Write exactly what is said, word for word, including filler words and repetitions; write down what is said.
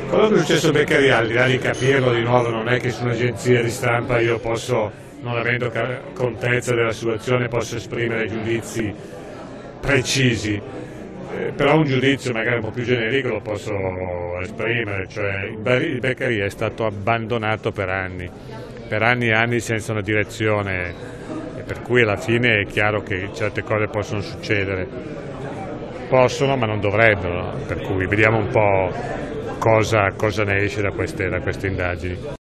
Quello che è successo a Beccaria, al di là di capirlo di nuovo, non è che su un'agenzia di stampa io posso, non avendo contezza della situazione, posso esprimere giudizi precisi, eh, però un giudizio magari un po' più generico lo posso esprimere, cioè il Beccaria è stato abbandonato per anni, per anni e anni senza una direzione, e per cui alla fine è chiaro che certe cose possono succedere, possono ma non dovrebbero, per cui vediamo un po' cosa, cosa ne esce da queste, da queste indagini.